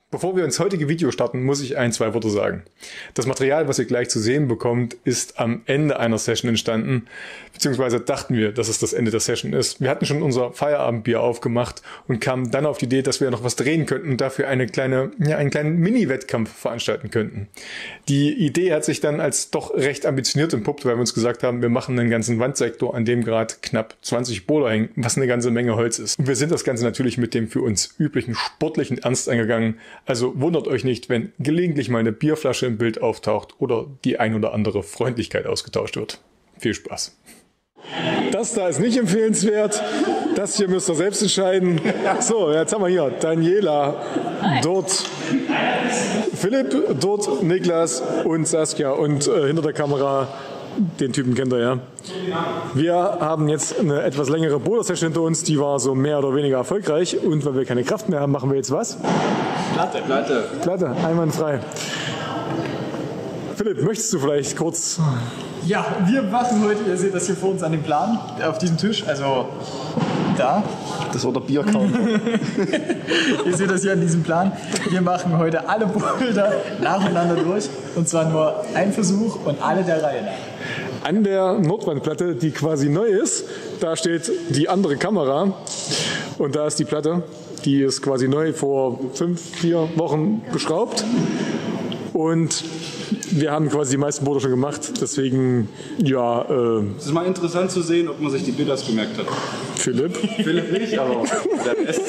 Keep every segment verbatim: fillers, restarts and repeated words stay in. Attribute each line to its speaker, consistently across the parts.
Speaker 1: Bevor wir ins heutige Video starten, muss ich ein, zwei Worte sagen. Das Material, was ihr gleich zu sehen bekommt, ist am Ende einer Session entstanden, beziehungsweise dachten wir, dass es das Ende der Session ist. Wir hatten schon unser Feierabendbier aufgemacht und kamen dann auf die Idee, dass wir noch was drehen könnten und dafür eine kleine, ja, einen kleinen Mini-Wettkampf veranstalten könnten. Die Idee hat sich dann als doch recht ambitioniert entpuppt, weil wir uns gesagt haben, wir machen einen ganzen Wandsektor, an dem gerade knapp zwanzig Bohler hängen, was eine ganze Menge Holz ist. Und wir sind das Ganze natürlich mit dem für uns üblichen sportlichen Ernst eingegangen. Also wundert euch nicht, wenn gelegentlich mal eine Bierflasche im Bild auftaucht oder die ein oder andere Freundlichkeit ausgetauscht wird. Viel Spaß. Das da ist nicht empfehlenswert. Das hier müsst ihr selbst entscheiden. So, jetzt haben wir hier Daniela, dort Philipp, dort Niklas und Saskia und äh, hinter der Kamera, den Typen kennt ihr ja. Wir haben jetzt eine etwas längere Boulder-Session hinter uns, die war so mehr oder weniger erfolgreich und weil wir keine Kraft mehr haben, machen wir jetzt was?
Speaker 2: Platte. Platte.
Speaker 1: Platte, einwandfrei. Philipp, möchtest du vielleicht kurz...
Speaker 2: Ja, wir machen heute, ihr seht das hier vor uns an dem Plan, auf diesem Tisch, also da.
Speaker 3: Das war der Biercounter.
Speaker 2: Ihr seht das hier an diesem Plan. Wir machen heute alle Boulder nacheinander durch und zwar nur ein Versuch und alle der Reihe nach.
Speaker 1: An der Nordwandplatte, die quasi neu ist, da steht die andere Kamera und da ist die Platte, die ist quasi neu vor fünf, vier Wochen geschraubt und wir haben quasi die meisten Boulder schon gemacht, deswegen, ja... Äh,
Speaker 3: es ist mal interessant zu sehen, ob man sich die Bilder gemerkt hat.
Speaker 1: Philipp?
Speaker 3: Philipp nicht, aber der Rest.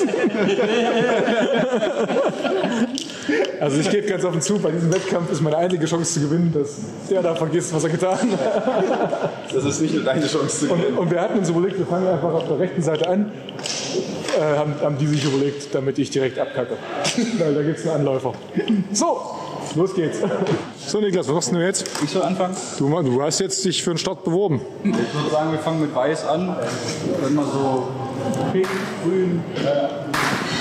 Speaker 1: Also ich gebe ganz offen zu, bei diesem Wettkampf ist meine einzige Chance zu gewinnen, dass der da vergisst, was er getan hat.
Speaker 3: Das ist nicht nur deine Chance zu gewinnen.
Speaker 1: Und, und wir hatten uns überlegt, wir fangen einfach auf der rechten Seite an. Äh, haben, haben die sich überlegt, damit ich direkt abkacke. Weil da gibt es einen Anläufer. So, los geht's. So Niklas, was machst du jetzt?
Speaker 3: Ich soll anfangen?
Speaker 1: Du, du hast jetzt dich für den Start beworben.
Speaker 3: Ich würde sagen, wir fangen mit Weiß an. Wenn man so pink, grün... Äh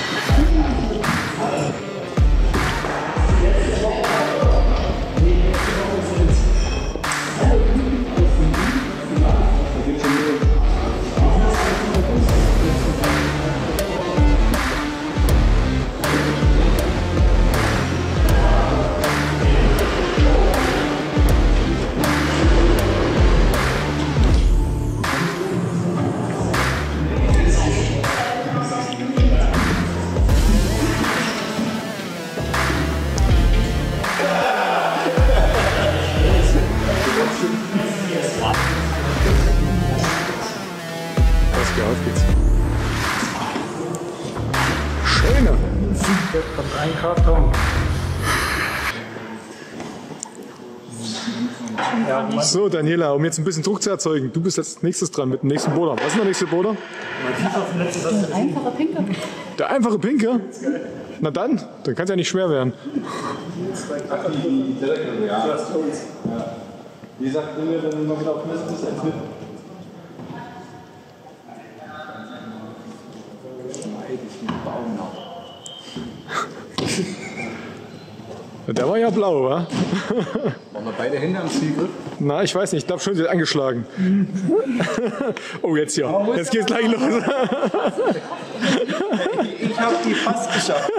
Speaker 1: Auf geht's. Schöne.
Speaker 2: Jetzt kommt ein Karton.
Speaker 1: So Daniela, um jetzt ein bisschen Druck zu erzeugen, du bist als nächstes dran mit dem nächsten Boulder. Was ist der nächste Boulder?
Speaker 4: Der einfache Pinker.
Speaker 1: Der einfache Pinker? Na dann, dann kann es ja nicht schwer werden.
Speaker 3: Ach, die direkte, ja. Ja. Wie gesagt, wenn wir dann mal wieder auf Mist ist, als mit.
Speaker 1: Der war ja blau, wa?
Speaker 3: Waren wir beide Hände am Zielgriff?
Speaker 1: Na, ich weiß nicht, ich glaube schon, sie hat angeschlagen. Oh, jetzt ja. Jetzt geht's gleich los.
Speaker 3: Ich habe die fast geschafft.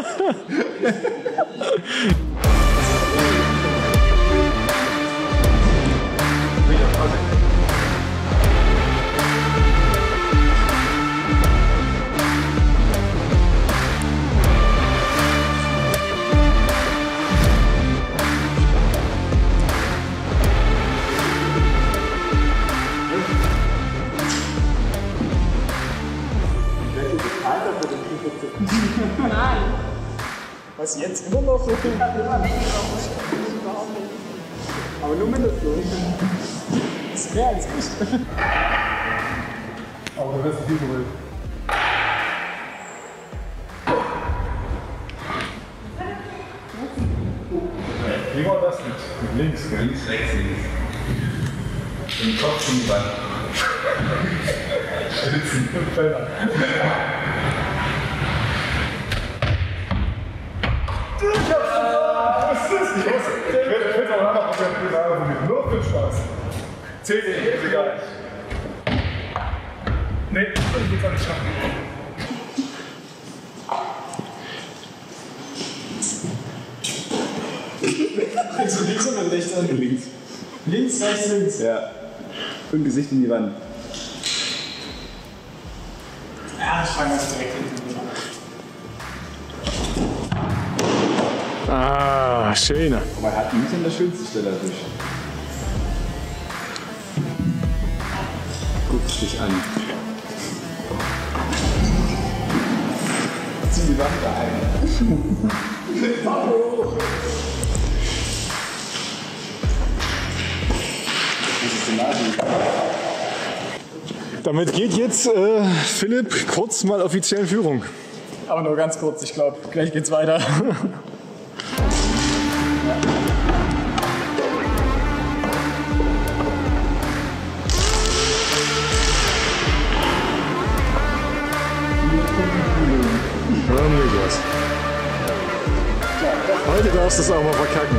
Speaker 4: Nein.
Speaker 2: Was jetzt immer noch so viel? Aber nur Mindestlohn. Das ist mehr als ich.
Speaker 1: Aber der Rest ist viel gewollt. Wie war das mit, mit links? Gell?
Speaker 5: Links, rechts, links. Den Kopf zum Band.
Speaker 1: Schwitzen und Felder. Ich hab's gemacht! Was ist das nicht? Ich will auch noch auf der Privat nur für Spaß. Zählt nicht, ist egal. Nee, ich will es auch nicht schaffen.
Speaker 2: Fängst du links oder rechts an?
Speaker 3: Links.
Speaker 2: Links, rechts, links.
Speaker 3: Ja. Und Gesicht in die Wand.
Speaker 2: Ja, ich fange das direkt hinten an.
Speaker 1: Ah, schön.
Speaker 3: Aber er hat nicht an der schönsten Stelle erwischt. Guck dich an. Zieh die Wand da ein.
Speaker 1: Damit geht jetzt äh, Philipp kurz mal offiziell in Führung.
Speaker 2: Aber nur ganz kurz, ich glaube, gleich geht's weiter.
Speaker 1: Ja, Niklas. Heute darfst du es auch mal verkacken.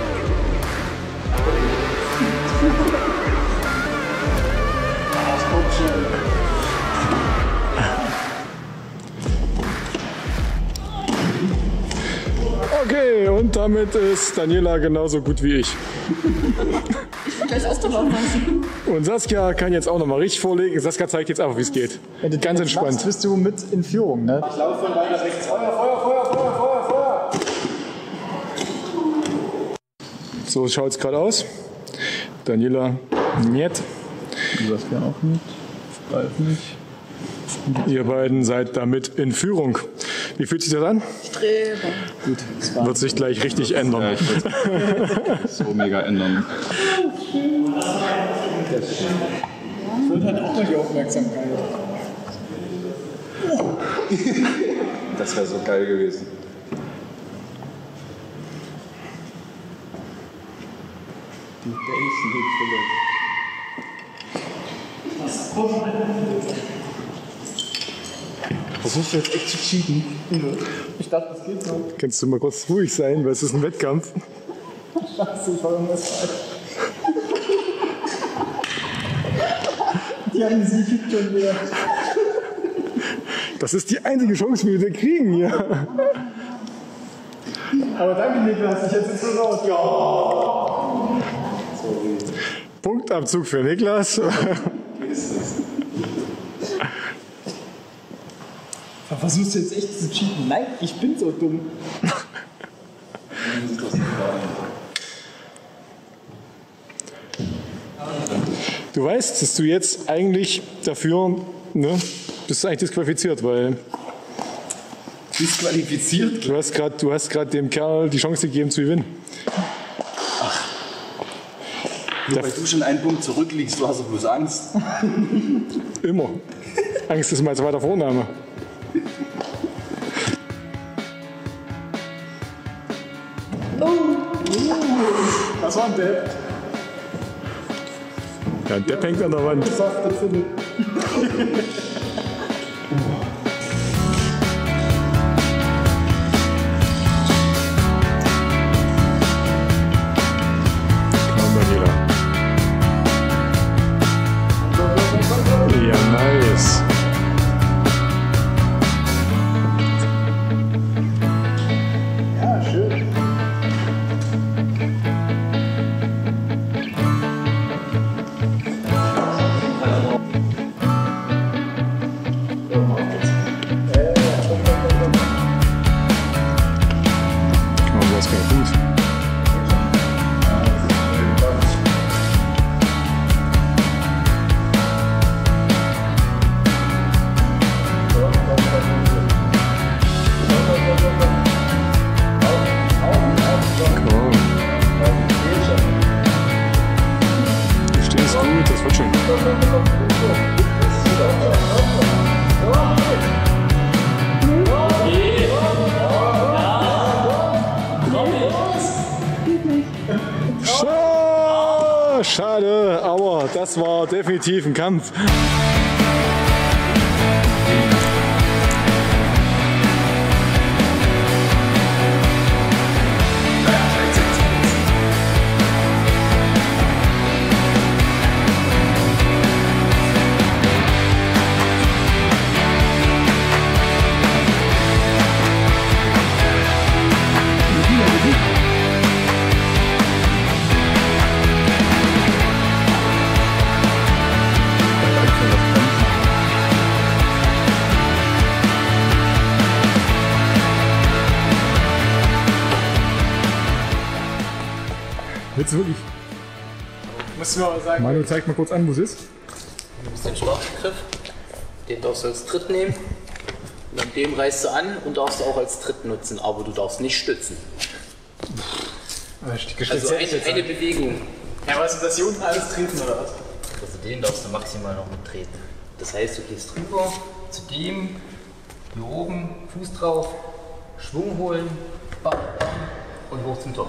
Speaker 1: Okay, und damit ist Daniela genauso gut wie ich.
Speaker 4: Ich will gleich auslaufen lassen.
Speaker 1: Und Saskia kann jetzt auch noch mal richtig vorlegen. Saskia zeigt jetzt einfach, wie es geht.
Speaker 2: Wenn du
Speaker 1: Ganz
Speaker 2: jetzt
Speaker 1: entspannt.
Speaker 2: machst, bist du mit in Führung, ne?
Speaker 3: Ich laufe von weiter rechts. Feuer, Feuer, Feuer, Feuer, Feuer, Feuer.
Speaker 1: So schaut es gerade aus. Daniela, niet.
Speaker 2: Saskia auch nicht. Ralf nicht.
Speaker 1: Ihr beiden seid damit in Führung. Wie fühlt sich das an?
Speaker 4: Strebe.
Speaker 2: Gut, das war
Speaker 1: Wird sich gleich richtig ändern.
Speaker 3: Ja, ich würde so mega ändern.
Speaker 2: Ich würde halt auch mal die Aufmerksamkeit.
Speaker 3: Das wäre so geil gewesen. Die Basen
Speaker 2: Versuchst du jetzt echt zu cheaten? Ich dachte, das geht so.
Speaker 1: Kannst du mal kurz ruhig sein, weil es ist ein Wettkampf.
Speaker 2: Scheiße, ich war irgendwas falsch. Die haben sie gibt schon wieder.
Speaker 1: Das ist die einzige Chance, wie wir den kriegen hier.
Speaker 2: Aber danke, Niklas, ich hätte es so raus. Ja.
Speaker 1: Punktabzug für Niklas.
Speaker 2: Versuchst du jetzt echt zu cheaten? Nein, ich bin so dumm.
Speaker 1: Du weißt, dass du jetzt eigentlich dafür, ne, bist du eigentlich disqualifiziert, weil
Speaker 3: disqualifiziert.
Speaker 1: du hast gerade, du hast gerade dem Kerl die Chance gegeben zu gewinnen.
Speaker 3: Nur weil du schon einen Punkt zurückliegst, du hast doch bloß Angst.
Speaker 1: Immer. Angst ist mein zweiter Vorname.
Speaker 2: Was war denn der?
Speaker 1: Ja, der hängt an der Wand.
Speaker 2: Saft, das findet.
Speaker 1: Komm, Daniela. Ja, nice.
Speaker 2: Ja, schön.
Speaker 1: Oh, das ist gut. Cool. Du stehst gut, das wird schon. Scha- Schade, aber das war definitiv ein Kampf. Willst du wirklich?
Speaker 2: Musst du mir aber sagen.
Speaker 1: Manu, zeig mal kurz an, wo es ist.
Speaker 6: Du nimmst den Startgriff, den darfst du als Tritt nehmen. Und an dem reißt du an und darfst du auch als Tritt nutzen, aber du darfst nicht stützen. Also eine, eine Bewegung.
Speaker 2: Ja, was ist das hier unten alles treten oder was?
Speaker 6: Also den darfst du maximal noch mittreten. Das heißt, du gehst rüber zu dem, hier oben, Fuß drauf, Schwung holen, bam, bam und hoch zum Topf.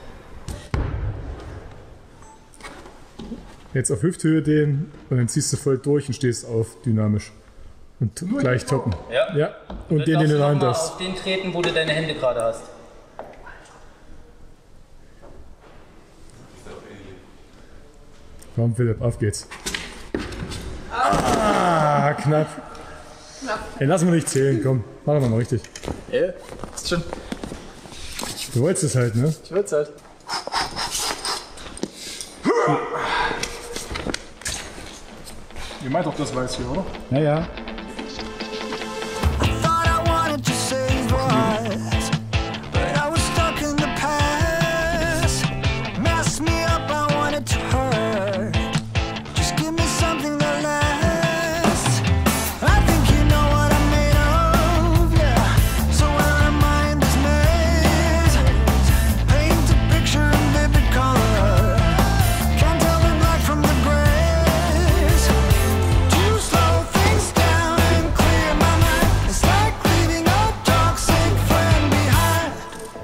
Speaker 1: Jetzt auf Hüfthöhe den und dann ziehst du voll durch und stehst auf, dynamisch. Und t- gleich toppen.
Speaker 6: Ja.
Speaker 1: Ja. Und den, den du in der Hand hast.
Speaker 6: Auf den treten, wo du deine Hände gerade hast.
Speaker 1: Komm, Philipp, auf geht's. Ah, knapp. Ey, lass mal nicht zählen, komm. Machen wir mal richtig.
Speaker 2: Ja, ist schon.
Speaker 1: Du wolltest es halt, ne?
Speaker 2: Ich will's halt. Ihr meint doch das Weiß hier, oder?
Speaker 1: Naja.
Speaker 7: Thought I wanted to save us, but I was stuck in the past. Messed me up, I wanted to hurt. Just give me something that lasts. I think you know what I'm made of, yeah. So when our mind is made, paint a picture in vivid color. Can't tell the black from the grays. To slow things down and clear my mind. It's like leaving a toxic friend behind.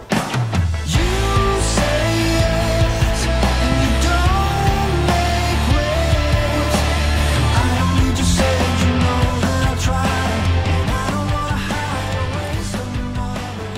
Speaker 7: You say yes, and you don't make waves. I don't need to say that you know that I'll try, and I don't wanna hide or waste another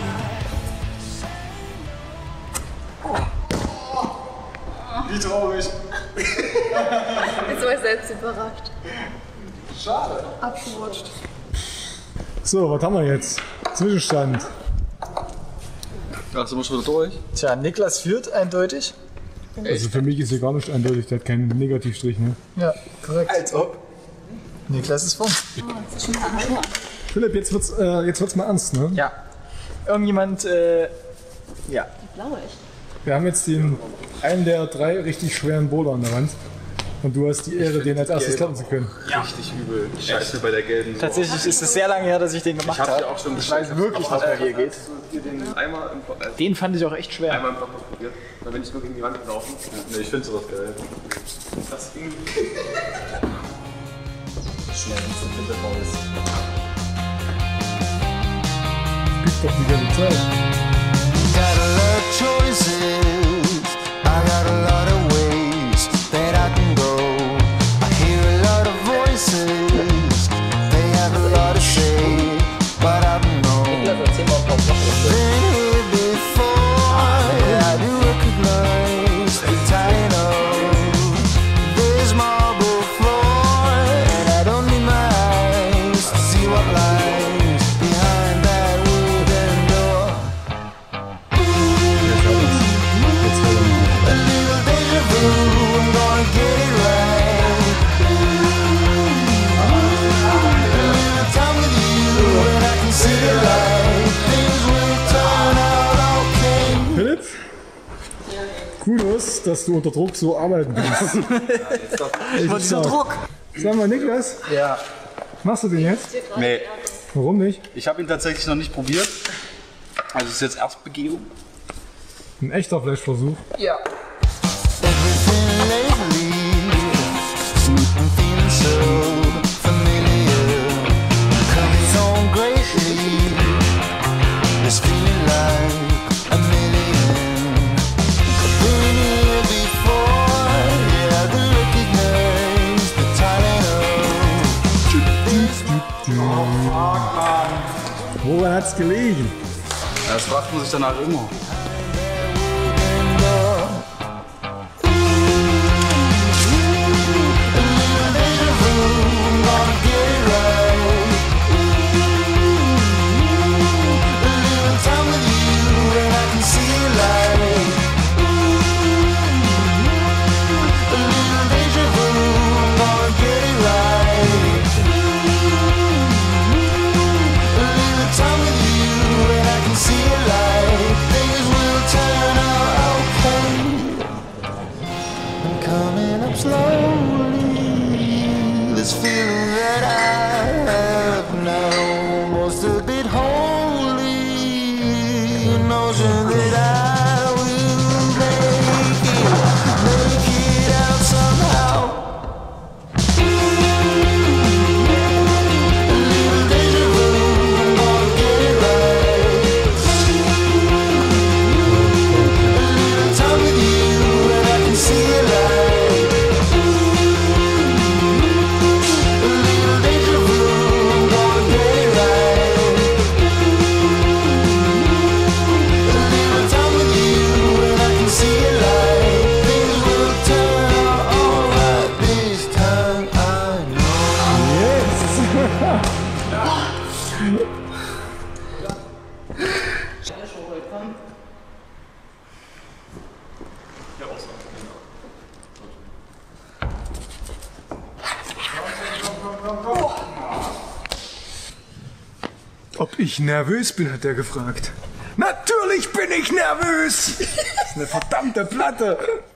Speaker 7: life.
Speaker 2: Wie traurig.
Speaker 4: Jetzt war ich selbst überrascht.
Speaker 2: Schade.
Speaker 4: Abgerutscht.
Speaker 1: So, was haben wir jetzt? Zwischenstand.
Speaker 3: Ach, sind wir schon wieder durch?
Speaker 2: Tja, Niklas führt eindeutig.
Speaker 1: Also für mich ist hier gar nicht eindeutig, der hat keinen Negativstrich, ne?
Speaker 2: Ja, korrekt. Als ob. Niklas ist vorn.
Speaker 1: Philipp, jetzt wird's, äh, jetzt wird's mal ernst, ne?
Speaker 2: Ja. Irgendjemand, äh, ja.
Speaker 4: Blaue ich.
Speaker 1: Wir haben jetzt den, einen der drei richtig schweren Boulder an der Wand. Und du hast die Ehre, den als erstes klappen zu können.
Speaker 3: Richtig übel. Scheiße bei der gelben. So.
Speaker 2: Tatsächlich ist es sehr lange her, dass ich den gemacht
Speaker 3: Ich hab
Speaker 2: habe.
Speaker 3: die auch schon
Speaker 2: Ich weiß wirklich nicht, mehr, wie er geht.
Speaker 3: Ihr den einmal im, äh,
Speaker 2: Den fand ich auch echt schwer.
Speaker 3: einmal im Block probiert. Weil wenn ich nur gegen die Wand gelaufen. Ne, ich finde sowas geil. Das ging.
Speaker 6: Schnell ins Bitte raus.
Speaker 1: Gibt doch die ganze Zeit.
Speaker 7: Got a lot of choices. I got a lot of ways that I can go. I hear a lot of voices. They have a lot to say, but I don't know.
Speaker 6: Niklas, erzähl mal ein paar Sachen.
Speaker 7: Been here before. I do recognize the title. There's marble floor, and I don't need my eyes to see what lies behind that wooden door. A little deja vu, I'm gonna get it right. A little time with you, and I can see the light. Things will turn out okay.
Speaker 1: Philipp? Kudos, dass du unter Druck so arbeiten kannst. Ich
Speaker 2: Und dieser Druck.
Speaker 1: Sag mal, Niklas,
Speaker 2: Ja.
Speaker 1: machst du den jetzt?
Speaker 3: Nee,
Speaker 1: Warum nicht?
Speaker 3: ich habe ihn tatsächlich noch nicht probiert. Also es ist jetzt Erstbegehung.
Speaker 1: Ein echter Flashversuch.
Speaker 2: Ja.
Speaker 7: Everything lately, I'm feeling so familiar. Coming on greatly, this feeling like a million. I've been here before, yeah, I do recognize the title.
Speaker 1: Woran hat's gelegen?
Speaker 3: Das fragt man sich danach immer.
Speaker 7: Time with you and I can see a light. Things will
Speaker 1: Ob ich nervös bin, hat er gefragt. Natürlich bin ich nervös! Das ist eine verdammte Platte!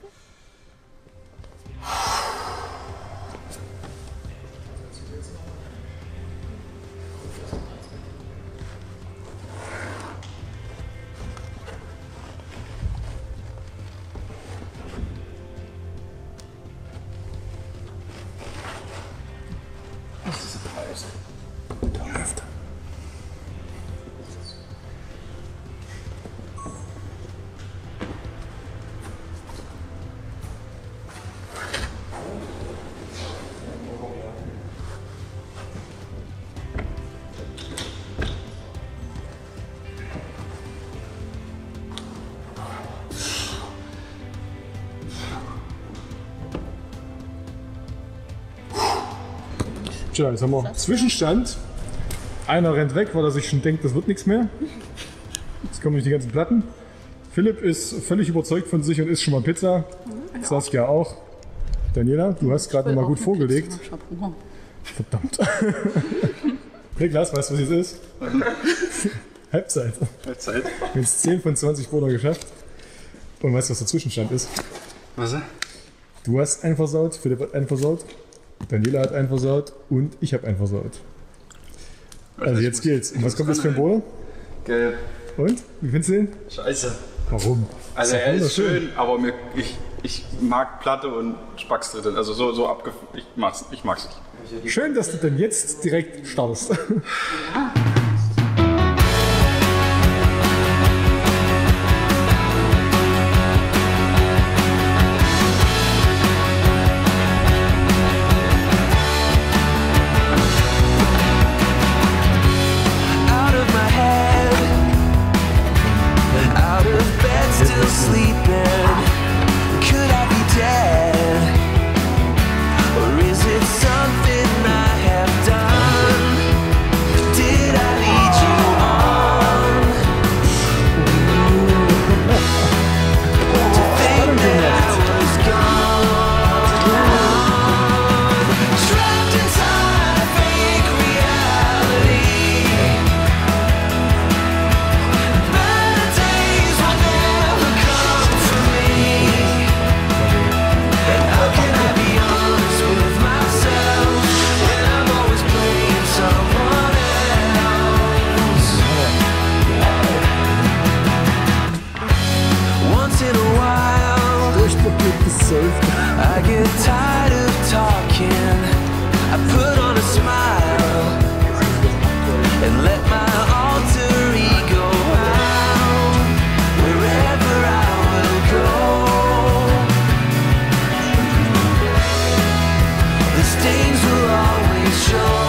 Speaker 1: Tja, jetzt haben wir Zwischenstand. Einer rennt weg, weil er sich schon denkt, das wird nichts mehr. Jetzt kommen nicht die ganzen Platten. Philipp ist völlig überzeugt von sich und isst schon mal Pizza. Saskia auch. Daniela, du hast gerade noch mal gut vorgelegt. Verdammt. Niklas, weißt du, was es ist? Halbzeit.
Speaker 3: Halbzeit.
Speaker 1: Wir haben jetzt zehn von zwanzig Broder geschafft. Und weißt du, was der Zwischenstand ist?
Speaker 3: Was?
Speaker 1: Du hast einen versaut, Philipp hat einen versaut, Daniela hat einen versaut und ich habe einen versaut. Also jetzt geht's. Und was kommt jetzt für ein Broder?
Speaker 3: Gelb.
Speaker 1: Und? Wie findest du den?
Speaker 3: Scheiße.
Speaker 1: Warum?
Speaker 3: Also
Speaker 1: doch
Speaker 3: er ist
Speaker 1: wunderschön.
Speaker 3: schön, aber mir, ich, ich mag Platte und Spacks drin. Also so, so abgef... Ich mag's, ich mag's nicht.
Speaker 1: Schön, dass du dann jetzt direkt startest.
Speaker 7: Out of my head, out of bed, still sleeping. Could I be dead? Or is it something I have done? Did I lead you on to think that I was gone? Trapped inside a fake reality. Better days will never come for me. How can I be honest with myself when I'm always playing someone else? Once in a while, I get tired of talking. I put on a smile and let my alter ego out wherever I will go. The stains will always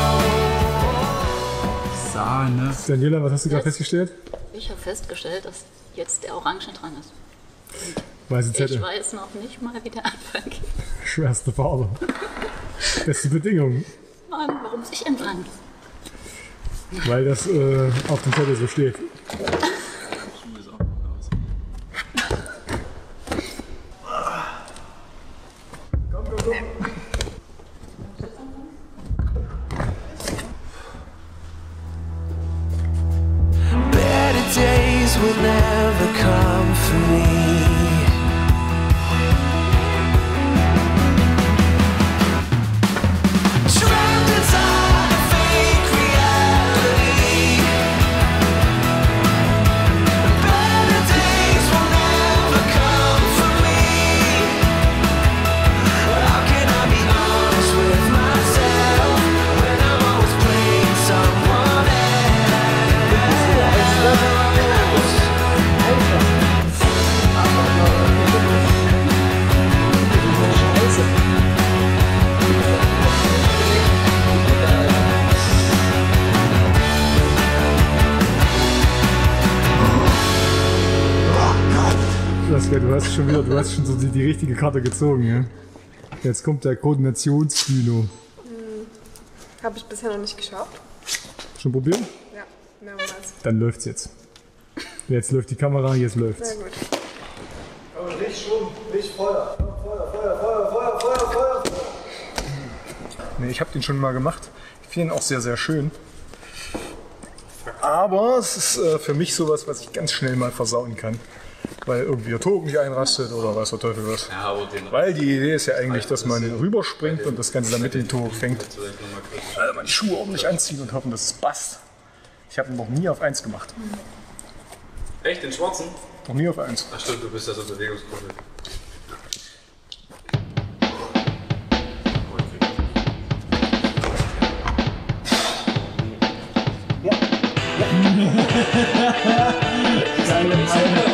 Speaker 7: show.
Speaker 2: Sahne.
Speaker 1: Daniela, was hast du gerade festgestellt?
Speaker 4: Ich habe festgestellt, dass jetzt der Orange dran ist.
Speaker 1: Weiße
Speaker 4: Ich
Speaker 1: Zettel.
Speaker 4: weiß noch nicht mal, wie der Anfang geht.
Speaker 1: Schwerste Farbe. Beste Bedingungen.
Speaker 4: Mann, warum muss ich entlang?
Speaker 1: Weil das äh, auf dem Zettel so steht.
Speaker 7: Better days will never come for me. Trapped inside a fake reality. Better days will never come for me. How can I be honest with myself when I'm always playing someone
Speaker 1: Saskia, du hast schon wieder, du hast schon so die, die richtige Karte gezogen, ja? Jetzt kommt der Koordinationsdino.
Speaker 8: Habe ich bisher noch nicht geschaut.
Speaker 1: Schon probieren?
Speaker 8: Ja, mehrmals.
Speaker 1: Dann läuft's jetzt. Jetzt läuft die Kamera, jetzt läuft's.
Speaker 8: Sehr gut.
Speaker 3: Licht schon, Licht, Feuer. Feuer, Feuer, Feuer, Feuer, Feuer, Feuer.
Speaker 1: Nee, ich habe den schon mal gemacht. Ich finde ihn auch sehr, sehr schön. Aber es ist äh, für mich sowas, was ich ganz schnell mal versauen kann. Weil irgendwie der Token nicht einrastet oder weiß der Teufel was.
Speaker 5: Ja, aber den
Speaker 1: Weil die Idee ist ja eigentlich, dass man rüberspringt und das Ganze dann mit dem Token fängt. Also man die Schuhe ordentlich anziehen und hoffen, dass es passt. Ich habe ihn noch nie auf eins gemacht.
Speaker 5: Echt, den schwarzen?
Speaker 1: Noch nie auf eins.
Speaker 5: Ach stimmt, du bist ja so Bewegungsgruppe.
Speaker 2: Geile Meinung.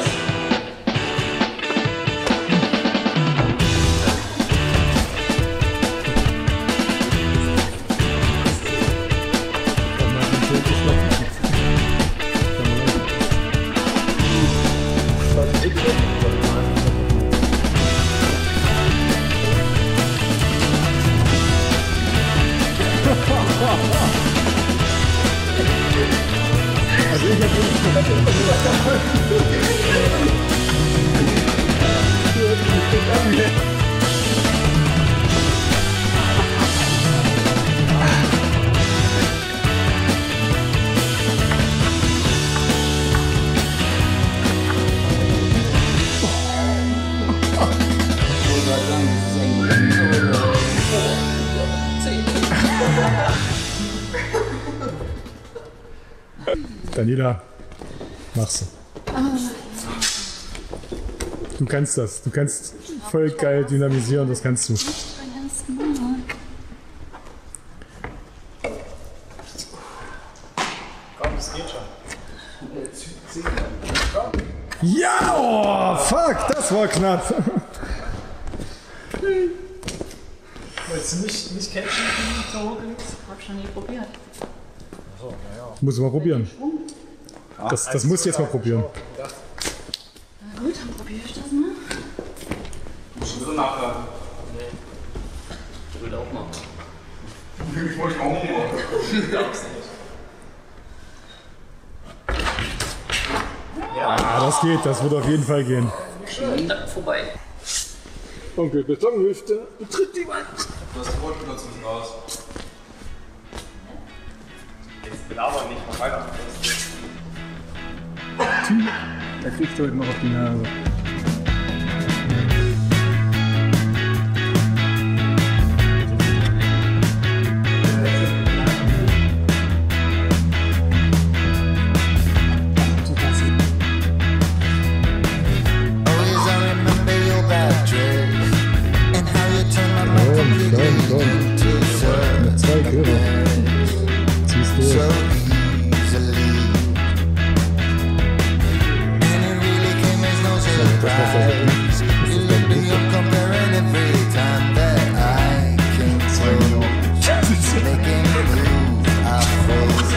Speaker 1: Daniela, mach's. Du kannst das. Du kannst voll geil dynamisieren, das kannst du.
Speaker 2: Komm, das geht schon.
Speaker 1: Ja, oh, fuck, das war knapp.
Speaker 2: Wolltest du nicht, nicht catchen, die so hochgelegt?
Speaker 4: Hab schon nie probiert.
Speaker 1: Muss ich mal probieren. Das, das musst du jetzt mal probieren.
Speaker 4: Na gut, dann probiere ich das mal.
Speaker 5: So nachher.
Speaker 6: Ich will auch machen.
Speaker 5: Ich wollte auch machen.
Speaker 1: Ah, das geht, das wird auf jeden Fall gehen.
Speaker 6: Dann vorbei.
Speaker 1: Onkel Betonhüfte betritt die Wand.
Speaker 5: Du hast die Wurzel dazwischen raus. Jetzt belabern nicht noch weiter.
Speaker 1: Er kriegt heute noch auf die Nase.
Speaker 7: Always I remember your bad trip and how you turned my mind completely into
Speaker 1: Zwei Köder. Ziehst du.
Speaker 7: so easily. And it really came as no surprise. You look beyond comparing every time that I came close. Making a move, I froze.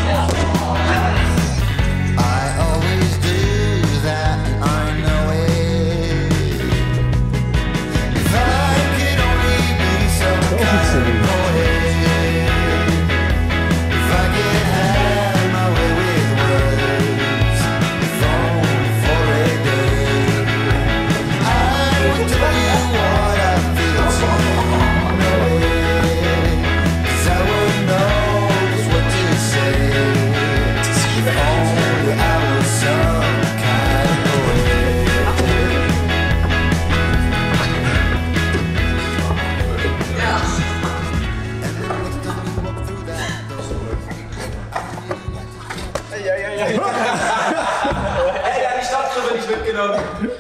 Speaker 7: I always do that, I know it. If I could only be some kind of poet. If I could have my way with words, if only for a day, I would tell you what I feel so no way. 'Cause I would know just what to say. If only I was some kind of poet. And then next time you walk through that door.
Speaker 5: Ey, der hat die Stadtgriffe nicht mitgenommen.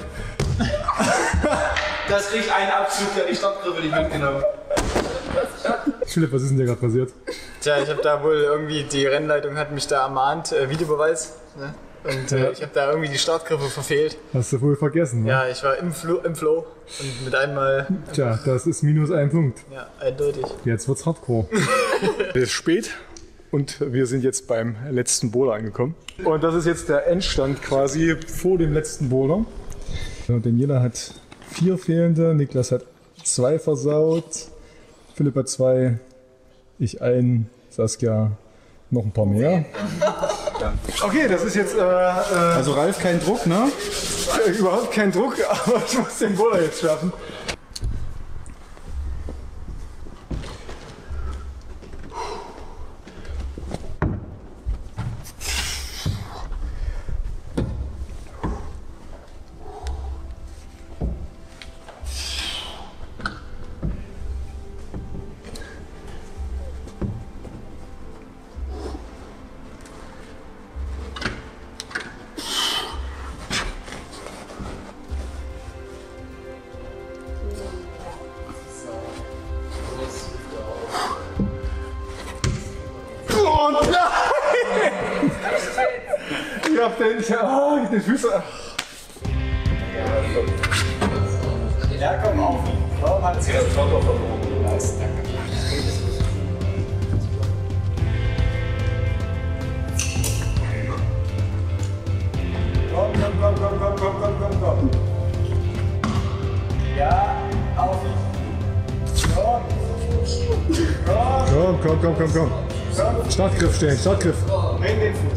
Speaker 5: Das kriegt einen Abzug, der hat die Stadtgriffe nicht mitgenommen.
Speaker 1: Philipp, was ist denn dir gerade passiert?
Speaker 2: Tja, ich habe da wohl irgendwie, die Rennleitung hat mich da ermahnt, äh, Videobeweis. Ne? Und äh,
Speaker 1: Ja.
Speaker 2: ich habe da irgendwie die Startgriffe verfehlt.
Speaker 1: Hast du wohl vergessen, ne?
Speaker 2: Ja, ich war im, Flo im Flow und mit einmal,
Speaker 1: Tja, das ist minus ein Punkt.
Speaker 2: ja, eindeutig.
Speaker 1: Jetzt wird's hardcore. Es ist spät und wir sind jetzt beim letzten Boulder angekommen. Und das ist jetzt der Endstand quasi vor dem letzten Boulder. Daniela hat vier fehlende, Niklas hat zwei versaut, Philipp hat zwei, ich ein, Saskia noch ein paar mehr. Okay, das ist jetzt äh, äh,
Speaker 9: Also Ralf, kein Druck, ne?
Speaker 1: überhaupt kein Druck, aber ich muss den Boulder jetzt schaffen. hab den, ich, oh, den Füße.
Speaker 2: Ja, komm auf. Warum hat es jetzt Trotto verloren? Nice, danke. Komm, komm, komm, komm, komm, komm, komm, komm, komm. Ja, auf. Komm.
Speaker 1: Komm, komm, komm, komm, komm. Startgriff stehen, Startgriff.
Speaker 2: Bring den Fuß.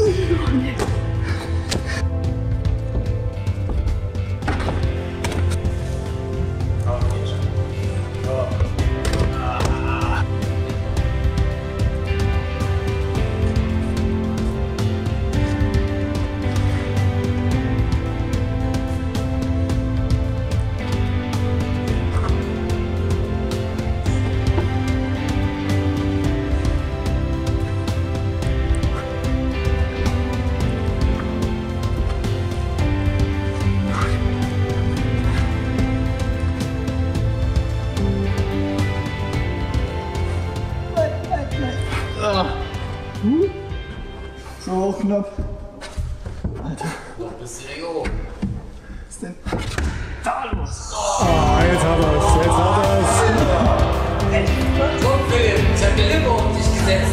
Speaker 2: So hoch knapp. Alter.
Speaker 6: Noch ein bisschen länger oben.
Speaker 2: Was ist denn da los?
Speaker 1: Ah, jetzt hat er's, jetzt hat er's.
Speaker 6: So, Philipp, ich hab die Lippe auf dich gesetzt.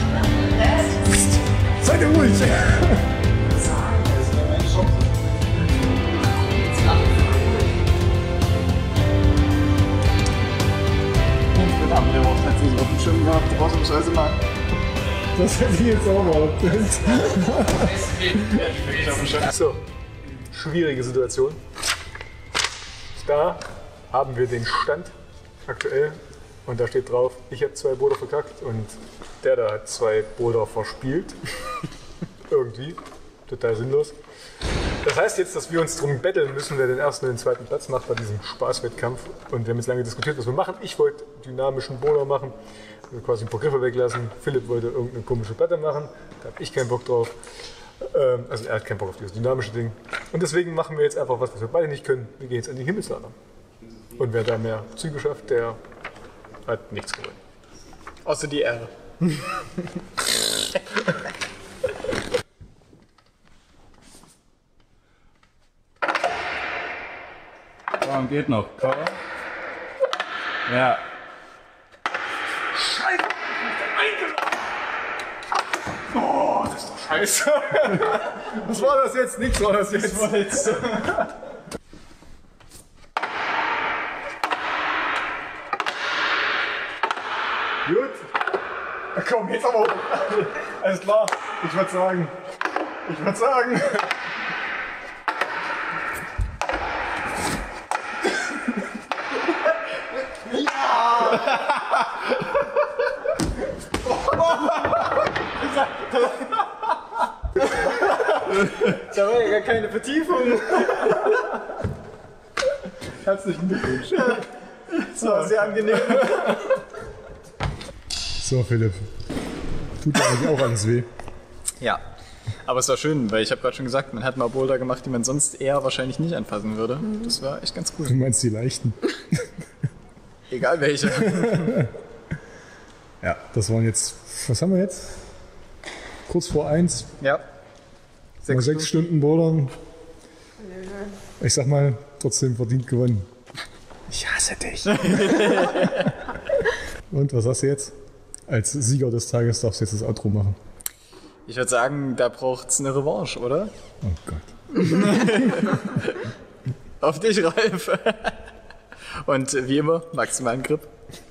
Speaker 1: Seid ihr ruhig.
Speaker 2: Verdammt, der Woche hat sich auf dem Schirm gehabt. Du brauchst Scheiße mal.
Speaker 1: Das hätte ich jetzt auch mal abgehört. So, schwierige Situation. Da haben wir den Stand aktuell und da steht drauf, ich habe zwei Boulder verkackt und der da hat zwei Boulder verspielt. Irgendwie. Total sinnlos. Das heißt jetzt, dass wir uns darum betteln müssen, wer den ersten und den zweiten Platz macht bei diesem Spaßwettkampf. Und wir haben jetzt lange diskutiert, was wir machen. Ich wollte dynamischen Boulder machen, also quasi ein paar Griffe weglassen. Philipp wollte irgendeine komische Platte machen, da habe ich keinen Bock drauf. Ähm, also er hat keinen Bock auf dieses dynamische Ding. Und deswegen machen wir jetzt einfach was, was wir beide nicht können. Wir gehen jetzt an die Himmelslader. Und wer da mehr Züge schafft, der hat nichts gewonnen.
Speaker 2: Außer die Ehre.
Speaker 9: Warum geht noch? Komm. Ja.
Speaker 1: Scheiße! Oh, das ist doch scheiße! Was war das jetzt? Nix war das jetzt.
Speaker 2: Das war jetzt.
Speaker 1: Gut. Komm, jetzt aber hoch. Alles klar. Ich würde sagen. Ich würde sagen.
Speaker 2: Da war ja gar keine Vertiefung.
Speaker 1: Herzlichen Glückwunsch.
Speaker 2: Das war sehr angenehm.
Speaker 1: So, Philipp. Tut dir eigentlich auch alles weh?
Speaker 2: Ja. Aber es war schön, weil ich habe gerade schon gesagt, man hat mal Boulder gemacht, die man sonst eher wahrscheinlich nicht anfassen würde. Das war echt ganz cool.
Speaker 1: Du meinst die leichten?
Speaker 2: Egal welche.
Speaker 1: Ja, das waren jetzt, was haben wir jetzt? Kurz vor eins.
Speaker 2: Ja.
Speaker 1: Mal
Speaker 2: Sechs,
Speaker 1: sechs Stunden Bouldern. Ich sag mal, trotzdem verdient gewonnen. Ich hasse dich. Und was hast du jetzt? Als Sieger des Tages darfst du jetzt das Outro machen.
Speaker 2: Ich würde sagen, da braucht es eine Revanche, oder?
Speaker 1: Oh Gott.
Speaker 2: Auf dich, Ralf. Und wie immer, maximalen Grip.